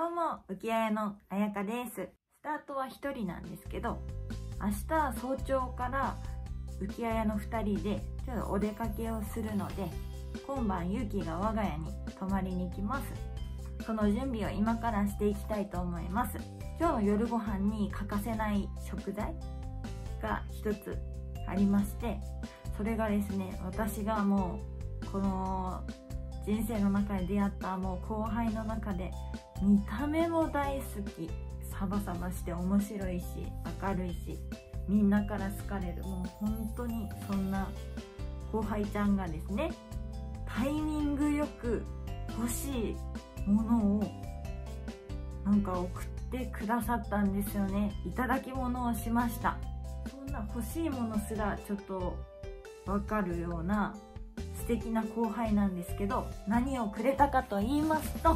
どうも、浮世屋のあやかです。スタートは1人なんですけど、明日早朝から浮世屋の2人でちょっとお出かけをするので、今晩ゆうきが我が家に泊まりに行きます。その準備を今からしていきたいと思います。今日の夜ご飯に欠かせない食材が一つありまして、それがですね、私がもうこの人生の中で出会ったもう後輩の中で見た目も大好き、サバサバして面白いし明るいしみんなから好かれる、もう本当にそんな後輩ちゃんがですね、タイミングよく欲しいものをなんか送ってくださったんですよね。いただき物をしました。そんな欲しいものすらちょっとわかるような素敵な後輩なんですけど、何をくれたかと言いますと、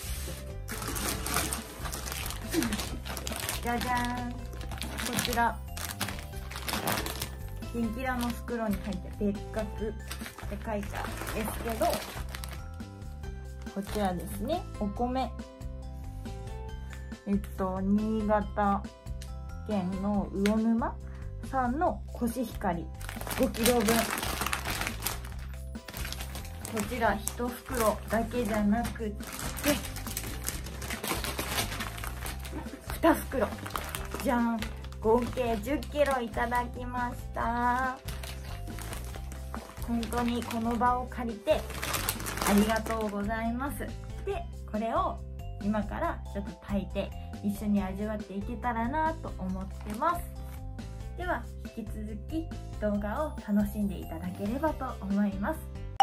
じゃじゃーん、こちらキンキラの袋に入って別格って書いてあるんですけど、こちらですね、お米、新潟県の魚沼産のコシヒカリ5キロ分、こちら1袋だけじゃなくって2袋、じゃん、合計10キロいただきました。本当にこの場を借りてありがとうございます。で、これを今からちょっと炊いて一緒に味わっていけたらなと思ってます。では引き続き動画を楽しんでいただければと思います。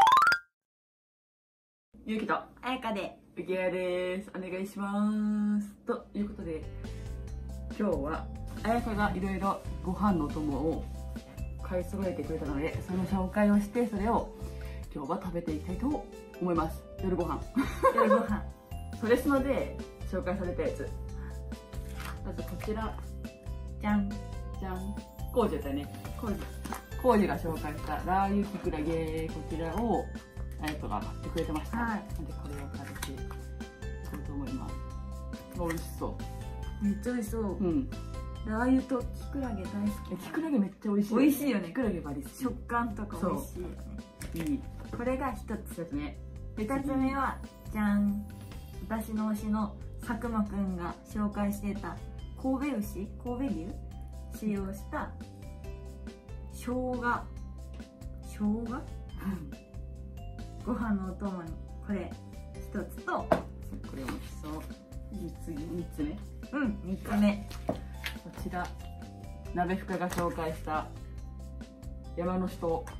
ゆうきとあやかで浮世屋です。お願いします。ということで、今日はあやかがいろいろご飯のお供を買い揃えてくれたので、その紹介をして、それを今日は食べていきたいと思います。夜ご飯夜ご飯それすので紹介されたやつ、まずこちら、 じゃんじゃん、コウジだったよね。コウジが紹介したラー油きくらげ、こちらをあやかが買ってくれてました。 はい、 なんでこれを食べていこうと思います。美味しそう。 めっちゃ美味しそう。 うん。 ラー油とキクラゲ大好き。 キクラゲめっちゃ美味しい。 美味しいよね。 キクラゲバリ好き。 食感とか美味しいよね。 いい。 これが一つ。 一つ目。 二つ目はじゃん、私の推しの佐久間くんが紹介してた神戸牛使用した生姜ご飯のお供にこれ一つと、 これ美味しそう。次3つ目。 3つ目、 こちら鍋深が紹介した山の人を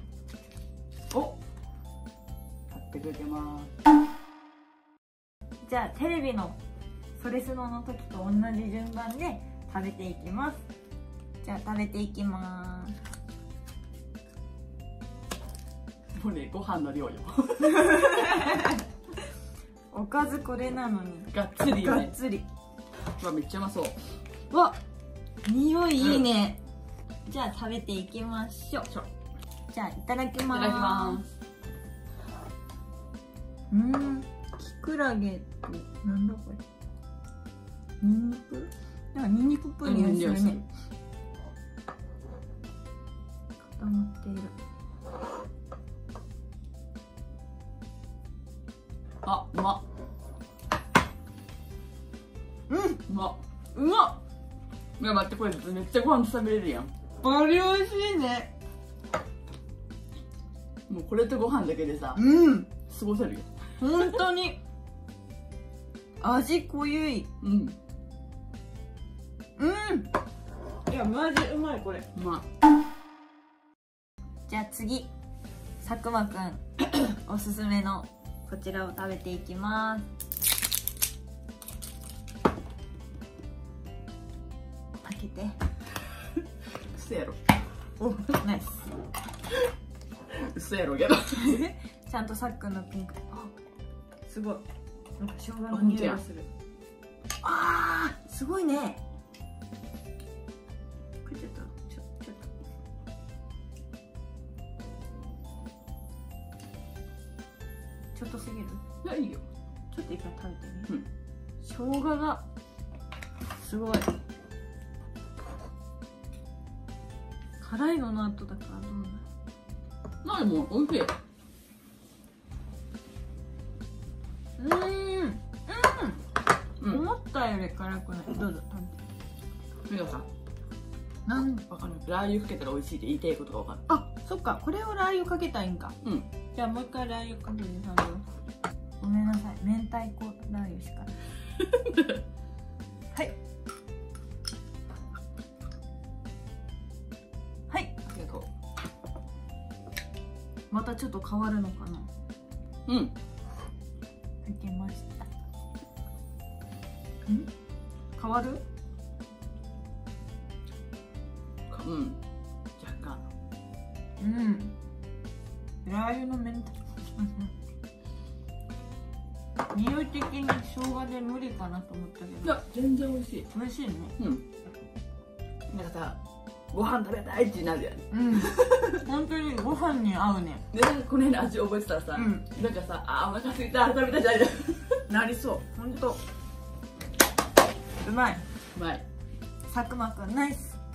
買ってくれてます。 じゃあテレビのそれスノの時と同じ順番で食べていきます。じゃあ食べていきます。 もうね、ご飯の量よおかずこれなのにがっつりよね。 がっつり。 うわ、めっちゃうまそう。 うわ、匂いいいね。じゃあ食べていきましょう。じゃあいただきます。 いただきます。 キクラゲってなんだこれ。ニンニク？なんかニンニクっぽい匂いするね。固まっている。 あ、うまっ。うまっ。うまっ。いや、待って、これめっちゃご飯と食べれるやん。 バリ美味しいね。 もうこれとご飯だけでさ、過ごせるよ。 本当に味濃ゆい。いや、マジうまいこれ。 うまい。 じゃあ次、佐久間くんおすすめのこちらを食べていきます。開けて。 嘘やろ。 お、ナイス。 嘘やろけどちゃんとさっくんのピンク。あ、すごい。なんか生姜の匂いがする。あー、すごいね。これちょっとちょっとすぎる？ いや、いいよ。 ちょっと一回食べてみ。 生姜がすごい辛いのの後だからどうなる。 なんでもおいしい。 思ったより辛くない。どうぞ食べて。 みかさん、 なんわかる。ラー油かけたら美味しいって言いたいことがわかる。 あ、そっか、これをラー油かけたいんか。 うん。 じゃあもう一回ラー油かけて食べよう。ごめんなさい、明太子ラー油しかないはいはい、 ありがとう。 またちょっと変わるのかな。 うん。 かけました。ん？変わる？ うん。若干。 うん。ラー油の明太子。匂い的に生姜で無理かなと思ったけど。 いや、全然美味しい。 美味しいね。 うん。なんかさ、ご飯食べたいってなるよね。 うん。本当にご飯に合うね。 で、なんかこの辺の味覚えてたらさ、なんかさ、あ、お腹すいた、食べたいじゃない。 なりそう。本当。うまい。 うまい。 佐久間くんナイス。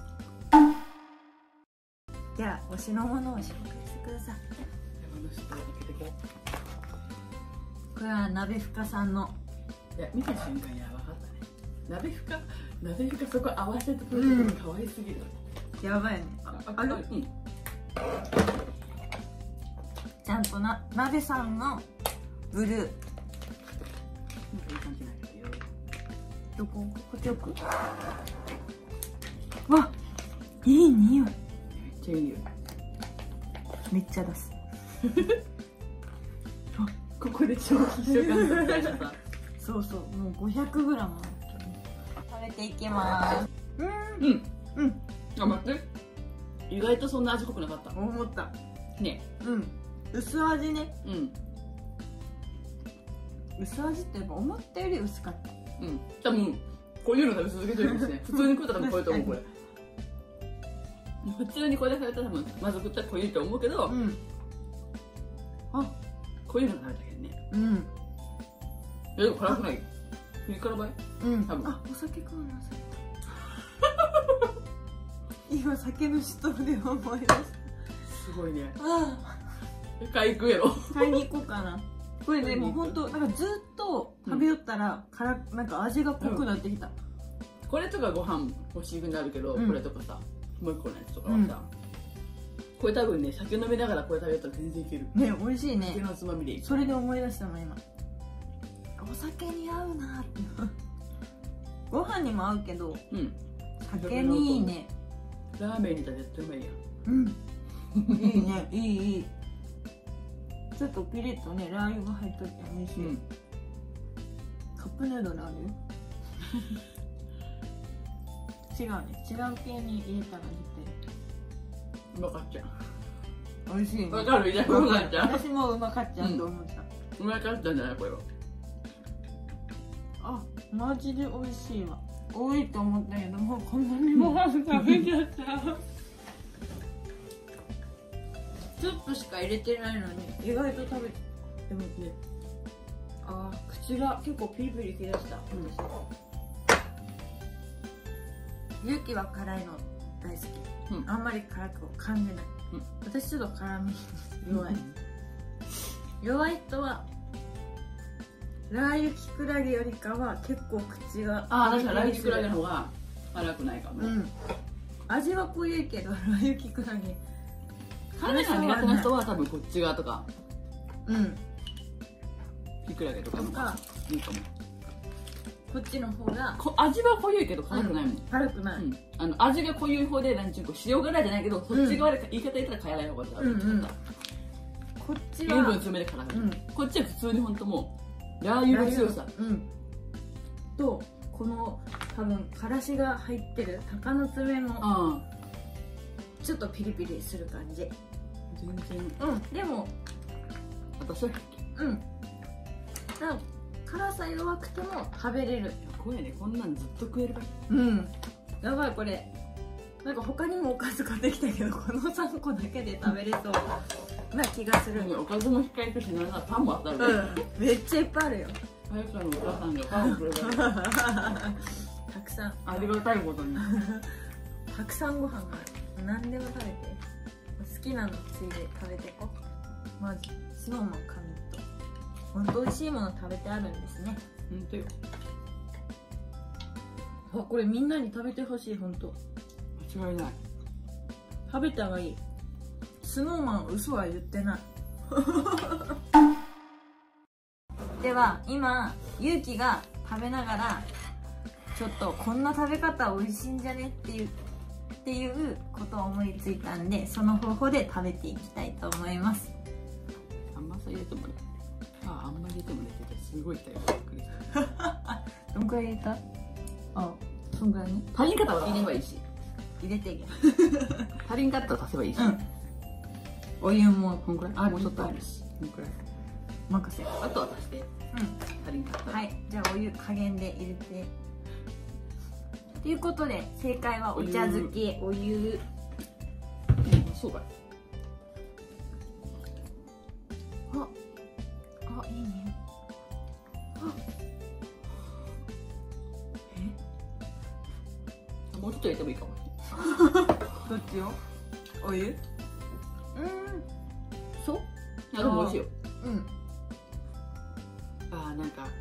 じゃあ推しのものを紹介してください。 山の下を開けてここれは鍋深さんの。 う。いや、見た瞬間には分かったね。鍋深そこ合わせてくれるの可愛すぎる。 やばいね。 ある？うん。 ちゃんと鍋さんのブルー。 なんかいい感じなんだけど。 どこ？こっち奥。わ、いい匂い。 めっちゃいいよ。 めっちゃ出す。 ここで消費しようかなみたいなさ。 そうそう、もう 500g 食べていきます。 うん。あ、待って。意外とそんな味濃くなかった。 思った。 ね。 うん。薄味ね。 うん。 薄味ってやっぱ思ったより薄かった。 うん。多分こういうの食べ続けてるんですね。普通に食ったら多分これと思うこれ。普通にこれで食べたら多分まず食ったら濃いと思うけど、あ、こういうの食べたけどね。 うん。 でも辛くない？ピリ辛ばい？ うん。 多分。 あ、お酒買うの忘れた。今酒の人で思い出した。 すごいね。 ああ。買い行くやろ。 買いに行こうかな。これでも本当なんかずっと食べよったらなんか味が濃くなってきた。 これとかご飯欲しくなるけど、これとかさ、もう一個のやつとかはさ、これ多分ね、酒飲みながらこれ食べたら全然いける。 ね、美味しいね。 酒のつまみでいい。 それで思い出したの今。お酒に合うなって。ご飯にも合うけど、酒にいいね。 ラーメンにいたら絶対うまいやん。いいね、いい。ちょっとピリッとね、ラー油が入っとって美味しい。カップヌードルあるよ。違うね、違う系に入れたらうまかっちゃう。美味しいね。 わかる？うまかっちゃう。 私もうまかっちゃうと思った。 うまかったんじゃないこれは。 あ、マジで美味しいわ。多いと思ったけど、もうこんなにご飯食べちゃった。ちょっとしか入れてないのに意外と食べて。でもね、あー、口が結構ピリピリきだした。ゆうきは辛いの大好き。あんまり辛く感じない。私ちょっと辛み弱い。弱い人はラー油きくらげよりかは結構口が。 ああ、確かにラー油きくらげの方が辛くないかも。 味は濃いけどラー油きくらげ辛いが苦手な人は多分こっち側とかきくらげとかいいかも。 こっちの方が味は濃いけど辛くないもん。 辛くない。 味が濃い方でなんちゅうか塩辛いじゃないけど、そっち側で言い方言ったら辛い方がこっちは塩分強めで辛い。こっちは普通に本当もうラー油の強さと、この多分からしが入ってる鷹の爪もちょっとピリピリする感じ。 全然。 でも私は辛さ弱くても食べれる。 こうやね、こんなんずっと食えるばい。 やばい、これなんか他にもおかず買ってきたけど、この3個だけで食べれそうな気がする。 おかずも控えとしてなんならパンもあったらめっちゃいっぱいあるよ。 あやかのお母さんがパンをくれたたくさんありがたいことにたくさんご飯がある。何でも食べて、好きなのついで食べてこ。まずスノーマン紙と本当美味しいもの食べてあるんですね。 ほんとよ。 あ、これみんなに食べてほしい。本当間違いない。 食べた方がいい。スノーマン嘘は言ってないでは今ゆうきが食べながらちょっとこんな食べ方美味しいんじゃねっていうことを思いついたんで、その方法で食べていきたいと思います。 甘さ入れてもね、あんまり入れてもねってすごい痛いよ。 どんくらい入れた？あ、そんぐらいね。 足りんかったら入れればいいし、 入れていけ。 足りんかったら足せばいいし、 お湯もこんくらい、あ、もうちょっとあるし、こんくらい任せ。 あとは足して足りんかったら、 はい、じゃあお湯加減で入れて。ということで正解はお茶漬け、お湯。 そうかい。 あ、いいね。 もうちょっと入れてもいいかも。 どっちよ？お湯？そう？ いやでも美味しいよ。なんか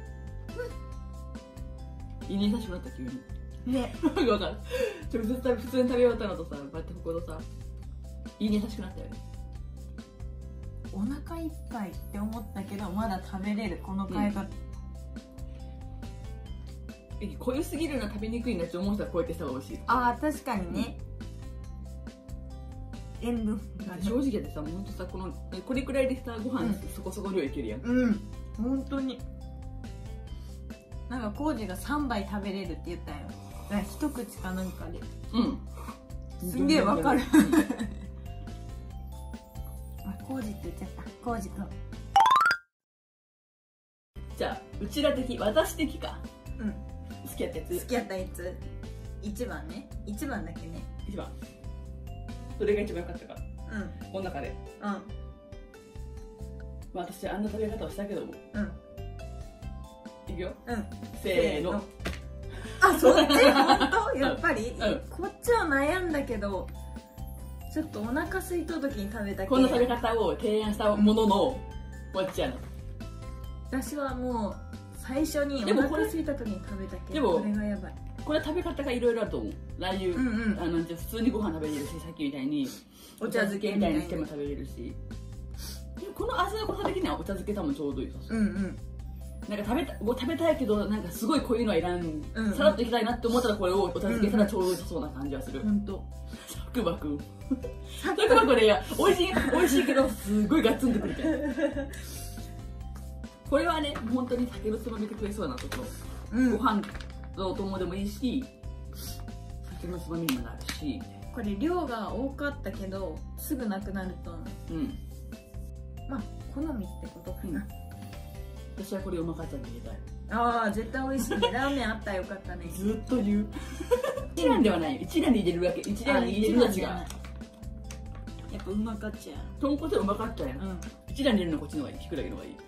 胃に優しくなった急に。 ね。 分かる。直接普通に食べ終わったのとさ、こうやってこことさ、胃に優しくなったよね。 お腹いっぱいって思ったけどまだ食べれるこの買い方。 濃ゆすぎるな、食べにくいなって思う人はこうやってした方が美味しい。 ああ、確かにね。塩分正直言ってさ、ほんとさ、これくらいでさ、ご飯そこそこ量いけるやん。 本当に。なんかコウジが3杯食べれるって言ったよ。だから一口かなんかで。すんげえわかる。あ、コウジって言っちゃった。コウジくん。 じゃあ、うちら的、私的か。好きやったやつ。 好きやったやつ。1番ね。1番だけね。 1番。どれが一番良かったか。この中で。私、あんな食べ方をしたけども。いくよ。せーの。 あ、そっち本当？やっぱりこっちは悩んだけど、ちょっとお腹空いた時に食べたけど、 こんな食べ方を提案したもののこっちやな。 私はもう最初にお腹空いた時に食べたけど、これがやばい。 これ食べ方がいろいろあると思う。ラー油、普通にご飯食べれるし、さっきみたいにお茶漬けみたいにしても食べれるし、でもこの味の濃さ的にはお茶漬け多分ちょうどいい。なんか食べたいけど、なんかすごい濃いのはいらん、さらっといきたいなって思ったらこれをお茶漬けしたらちょうど良さそうな感じはする。 本当。 サクバクサクバクで、美味しいけどすごいガツンとくるけん。これはね、本当に酒のつまみで食えそうなところ。ご飯とお供でもいいし、酒のつまみにもなるし。 これ量が多かったけどすぐなくなると思う。まあ好みってことかな。 私はこれうまかったんで入れたい。 ああ、絶対美味しいね。ラーメンあったらよかったね。 ずっと言う。一蘭ではないよ。一蘭に入れるわけ。一蘭に入れるのは違う。やっぱうまかっちゃう。 豚骨はうまかったやん。一蘭に入れるのこっちの方がいい。キクラゲの方がいい。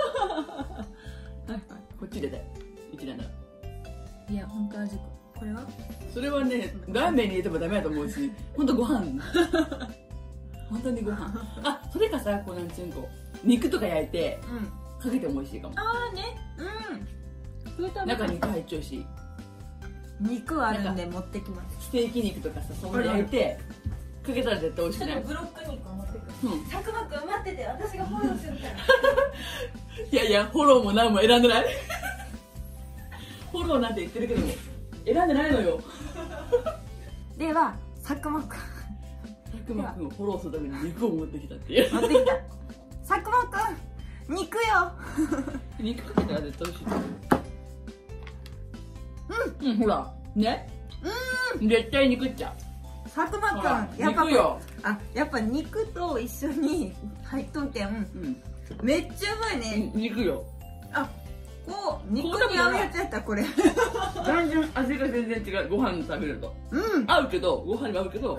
こっち入れたい。一蘭なら。 いや、本当味濃い。これは？ それはね、ラーメンに入れてもダメだと思うし、本当ご飯。本当にご飯。あ、それかさ、こうなんちゅうんこ、肉とか焼いてかけても美味しいかも。 ああね。 中に肉入っちゃうし。 肉あるんで持ってきます。 ステーキ肉とかさ、そんな焼いてかけたら絶対美味しいね。 ブロック肉を持ってくる。佐久間くん待ってて、私がフォローするから。 いやいや、フォローも何も選んでない。フォローなんて言ってるけども選んでないのよ。 では佐久間くん、 佐久間くんをフォローするために肉を持ってきたっていう。 持ってきた。佐久間くん、肉よ。 肉かけたら絶対美味しい。ほらね。絶対肉っちゃ佐久間くん、やっぱ肉よ。 やっぱ肉と一緒に入っとんけん、めっちゃうまいね。 肉よ。 こう肉に合うやつやったこれ。 全然味が全然違う。ご飯食べると合うけど、ご飯に合うけど、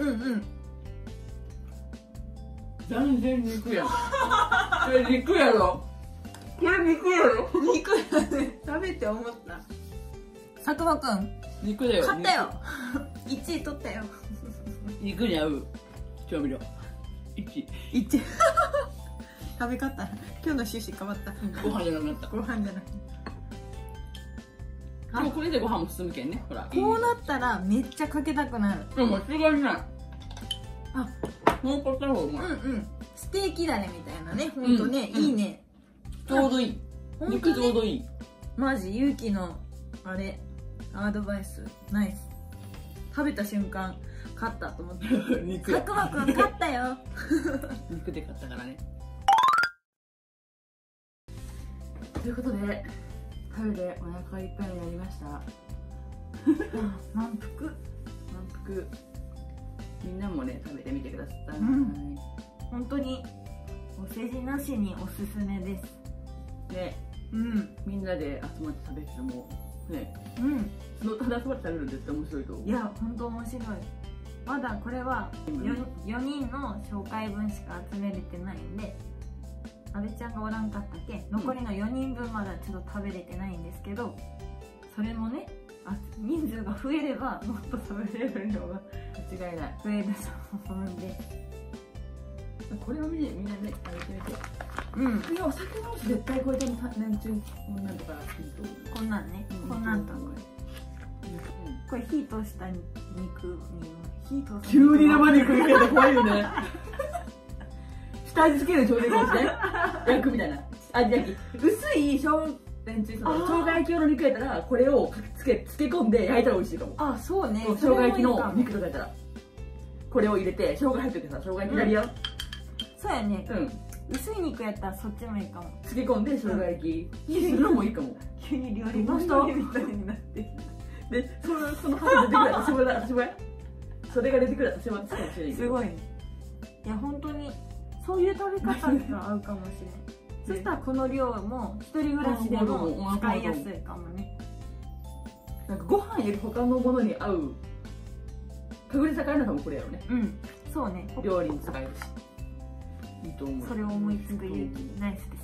全然肉やん。これ肉やろ。 これ肉だよ。 肉だね。食べて思った。佐久間くん。 肉だよ。 勝ったよ。1位取ったよ。 肉に合う調味料。1。 食べ方。今日の趣旨変わった。 ご飯じゃなくなった。 ご飯じゃなくて。 でもこれでご飯も進むけんね。ほら。 こうなったらめっちゃかけたくなる。 でも間違いない。 あ、 もうこった方がうまい。 ステーキだねみたいなね。ほんとね、いいね。 ちょうどいい。肉ちょうどいい。 マジ勇気のあれアドバイスナイス。食べた瞬間勝ったと思って。 肉。 佐久間くん勝ったよ。 肉で勝ったからね。ということで食べてお腹いっぱいになりました。 満腹。 みんなもね食べてみてください。 本当にお世辞なしにおすすめですね。みんなで集まって食べるのもね。そのただ集まって食べるの絶対面白いと思う。 いや本当面白い。まだこれは4人の紹介分しか集めれてないんで、阿部ちゃんがおらんかったっけ、残りの4人分まだちょっと食べれてないんですけど、それもね、人数が増えればもっと食べれる量が間違いない増えると思うんで、 これをみんなね食べてみて。いやお酒飲むし絶対これでも年中こんなんとかいいと思う。 こんなんね、こんなんとこれ火通した肉に急に生肉入れて怖いよね。下味付ける調理工して焼くみたいな味焼き。薄いレンチン、生姜焼き用の肉やったらこれを漬け込んで焼いたら美味しいかも。 あ、そうね。 生姜焼きの肉とかやったらこれを入れて、生姜入っててさ、生姜焼きなりや。 そうやね。薄い肉やったらそっちもいいかも。 漬け込んで生姜焼きするのもいいかも。 急に料理番組みたいになってきた。 で、その箸出てくる私もや。それが出てくる私も使うかもしれない。 すごいね。いや本当にそういう食べ方が合うかもしれない。そしたらこの量も一人暮らしでも使いやすいかもね。 なんかご飯より他のものに合う確率高いのがこれやろね。 そうね。 料理に使えるしいいと思う。 それを思いつく勇気ナイスです。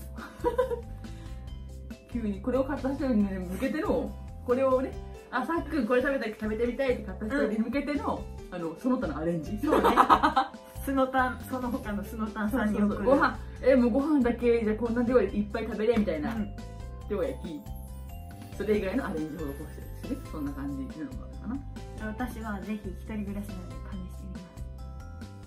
急にこれを買った人に向けての、これをね、さっくんこれ食べてみたいって買った人に向けてのその他のアレンジ。そうね。 その他のスノタンさんに送る。 ご飯もうご飯だけじゃこんな料理いっぱい食べれみたいな量焼き、それ以外のアレンジを施してるしね。そんな感じなのかな。 私はぜひ一人暮らしなので試してみます。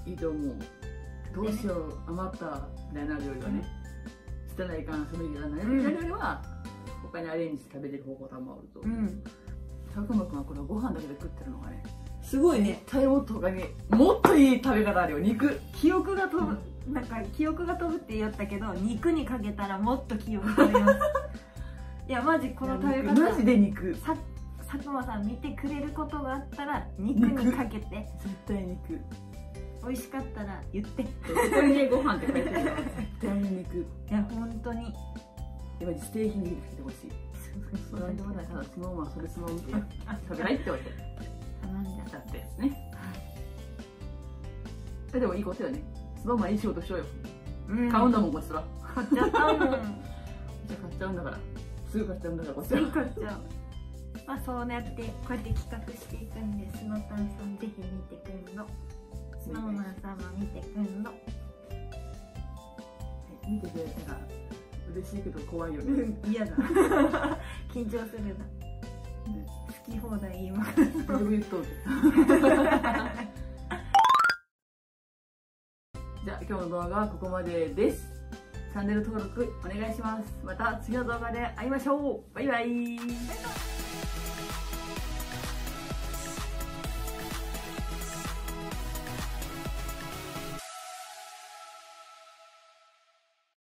いいと思う。どうしよう、余ったみたいな料理はね、捨てないかん、そのいらない料理は他にアレンジして食べてる方法もあると思う。佐久間君はこのご飯だけで食ってるのがね、 すごいね。 絶対もっと他にもっといい食べ方あるよ。肉。 記憶が飛ぶ。なんか記憶が飛ぶって言ったけど、肉にかけたらもっと記憶飛びます。いやマジこの食べ方マジで肉。 佐久間さん見てくれることがあったら肉にかけて。 絶対肉。 美味しかったら言って。 ここにねご飯って書いてるから絶対に肉。 いや本当に。 今ステーキに入れてほしい。なんでもない、ただスノーマンそれスノー見て食べないって言われて頼んじゃったってね。でもいいことよね。スノーマンいい仕事しようよ。買うんだもんこっちは。 買っちゃったもん。じゃあ買っちゃうんだから。すぐ買っちゃうんだからこっちは。 すぐ買っちゃう。まあそうやってこうやって企画していくんで、スノタンさんぜひ見てくんの。スノーマンさんも見てくんの。 見てくれたら嬉しいけど怖いよね。 嫌だ。緊張するな。好き放題言います。 じゃあ今日の動画はここまでです。チャンネル登録お願いします。また次の動画で会いましょう。バイバイ。